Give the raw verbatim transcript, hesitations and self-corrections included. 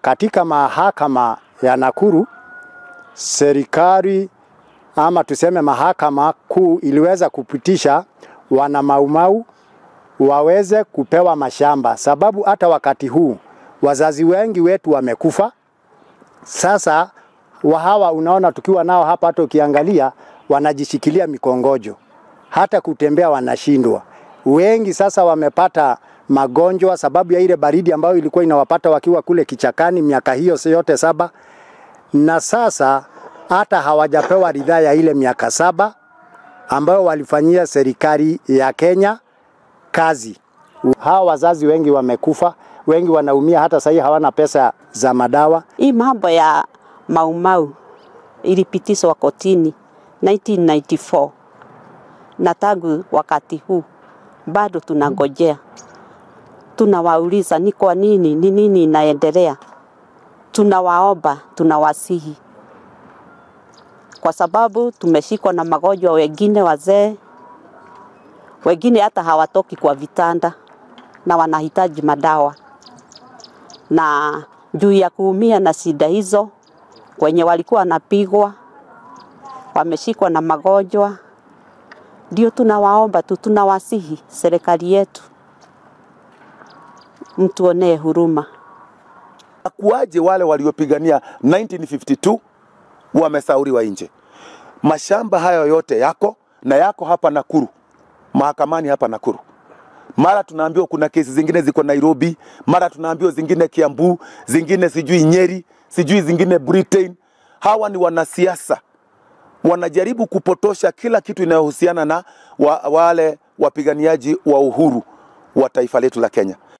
katika mahakama ya Nakuru, serikali ama tuseme mahakama kuu iliweza kupitisha wana Maumau waweze kupewa mashamba, sababu hata wakati huu wazazi wengi wetu wamekufa. Sasa wahawa unaona tukiwa nao hapa, hata ukiangalia wanajishikilia mikongojo, hata kutembea wanashindwa. Wengi sasa wamepata magonjwa sababu ya ile baridi ambayo ilikuwa inawapata wakiwa kule kichakani miaka hiyo yote saba, na sasa hata hawajapewa ridhaa ya ile miaka saba ambayo walifanyia serikali ya Kenya kazi. Hawa wazazi wengi wamekufa, wengi wanaumia, hata sasa hawana pesa za madawa. Hii mambo ya Maumau ilipitishwa kotini nineteen ninety-four, na tangu wakati huu bado tunangojea. Tunawauliza ni kwa nini, ni nini inaendelea. Tunawaomba, tunawasihi, kwa sababu tumeshikwa na magonjwa, wengine wazee, wengine hata hawatoki kwa vitanda na wanahitaji madawa. Na juu ya kuumia na shida hizo, wenye walikuwa wanapigwa, wameshikwa na magonjwa, ndio tunawaomba tu, tunawasihi serikali yetu mtuonee huruma. Kuaje wale waliopigania nineteen fifty-two wamesauriwa nje? Mashamba hayo yote yako na yako hapa Nakuru, mahakamani hapa Nakuru. Mara tunaambiwa kuna kesi zingine ziko Nairobi, mara tunaambiwa zingine Kiambu, zingine sijui Nyeri, sijui zingine Britain. Hawa ni wanasiasa, wanajaribu kupotosha kila kitu inayohusiana na wa, wale wapiganiaji wa uhuru wa taifa letu la Kenya.